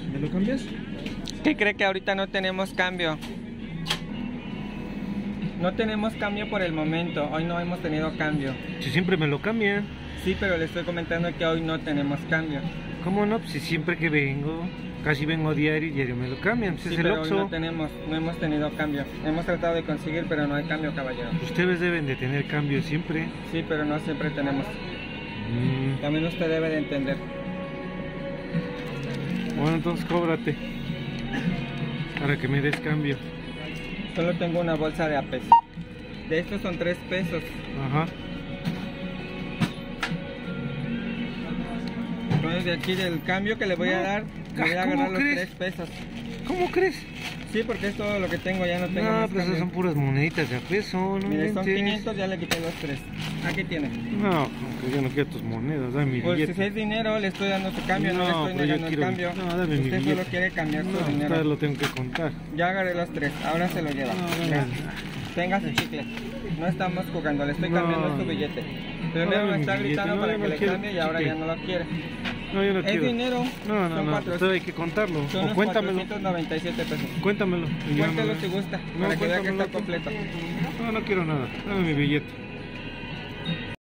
¿Me lo cambias? ¿Qué cree que ahorita no tenemos cambio? No tenemos cambio por el momento, hoy no hemos tenido cambio. Si siempre me lo cambian. Sí, pero le estoy comentando que hoy no tenemos cambio. ¿Cómo no? Pues si siempre que vengo, casi vengo diario y diario me lo cambian. Pues Sí, es el pero hoy Oxxo. no hemos tenido cambio. Hemos tratado de conseguir, pero no hay cambio, caballero. Ustedes deben de tener cambio siempre. Sí, pero no siempre tenemos. También usted debe de entender. Bueno, entonces cóbrate. Para que me des cambio. Solo tengo una bolsa de apes. De estos son 3 pesos. Ajá. Entonces de aquí del cambio que le voy a dar, le voy a agarrar los 3 pesos. ¿Cómo crees? Sí, porque es todo lo que tengo, ya no tengo No, más pues esas cambio. son puras moneditas de a peso, no Mire, son inventes. 500, ya le quité los 3. Aquí tiene. No, que yo no quiero tus monedas, dame mi Pues billete. si es dinero, le estoy dando su cambio, no, le estoy pero yo negando el quiero- cambio. No, dame mi Usted billete. solo quiere cambiar su No, dinero. todavía lo tengo que contar. Ya agarré los 3, ahora se lo lleva. No, Ya. no. Tenga su chicle. No estamos jugando, le estoy cambiando No. su billete. Primero dame me mi está billete. gritando No, para yo que no le quiero cambie y ahora chicle. ya no lo quiere. No, yo no Es quiero. dinero. No, son usted hay que contarlo. son O los cuéntamelo. 497 pesos. Cuéntamelo. Y ya Cuéntelo no- si gusta, No, para que vea que cuéntamelo está tú. completo. No, no quiero nada. Dame mi billete.